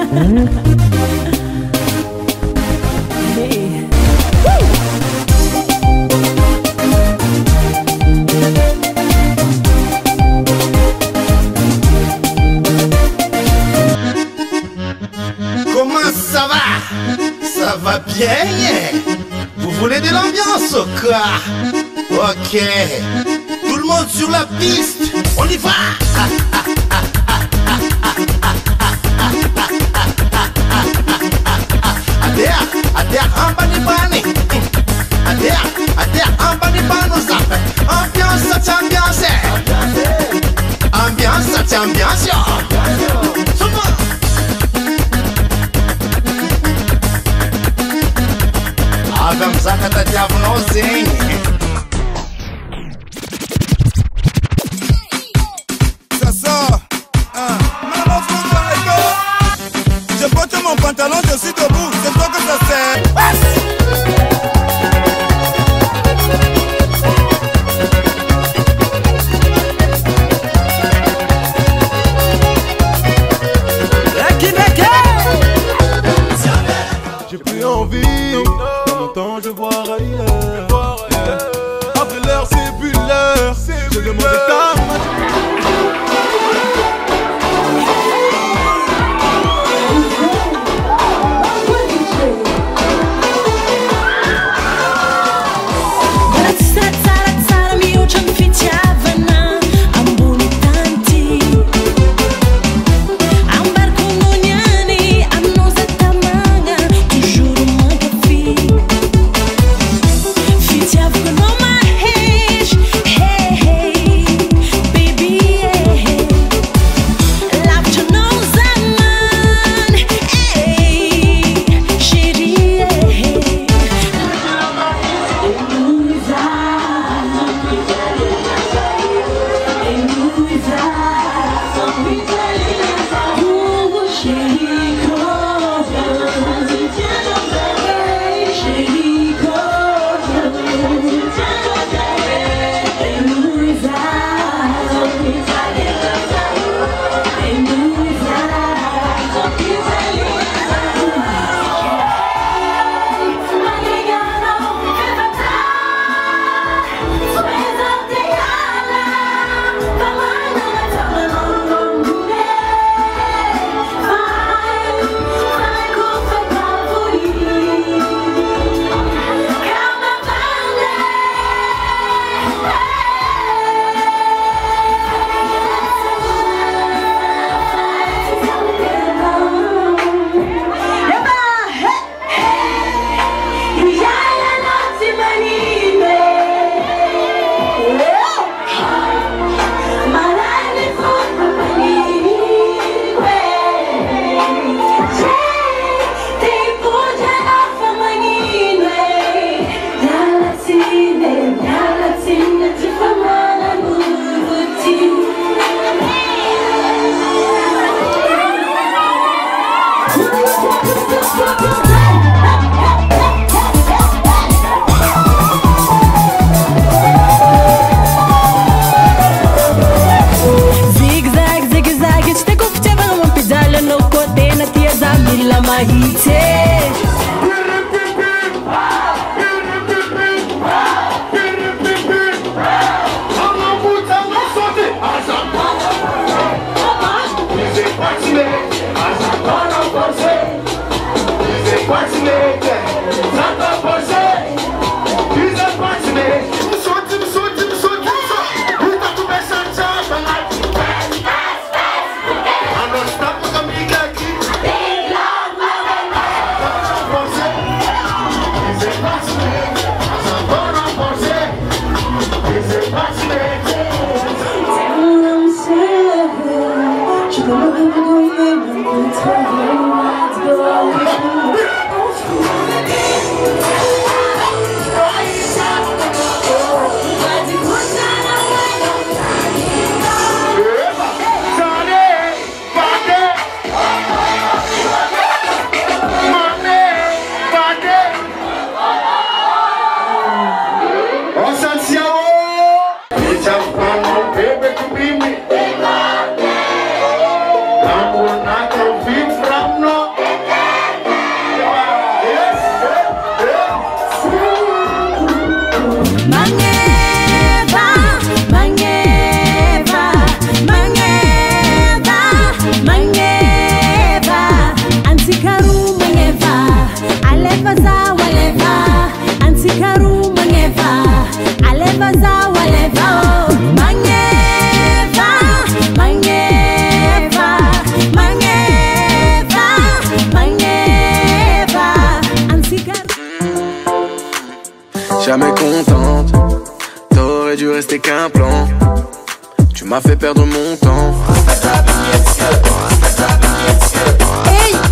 Comment ça va? Ça va bien? Vous voulez de l'ambiance ou quoi? Ok. Tout le monde sur la piste. On y va! Adère, ambani bani. Adère, ambani bani zap. Ambiance, c'est ambiance. Ambiance, c'est ambiance. Avem zakata diavnozinho. Ça sort. Maman, je porte mon pantalon, je suis debout. C'est toi que ça sert. J'ai plus envie. Dans mon temps, je vois ailleurs. Après l'heure, c'est plus l'heure. J'ai demandé ta main. c'était qu'un plan. Tu m'as fait perdre mon temps. Hey!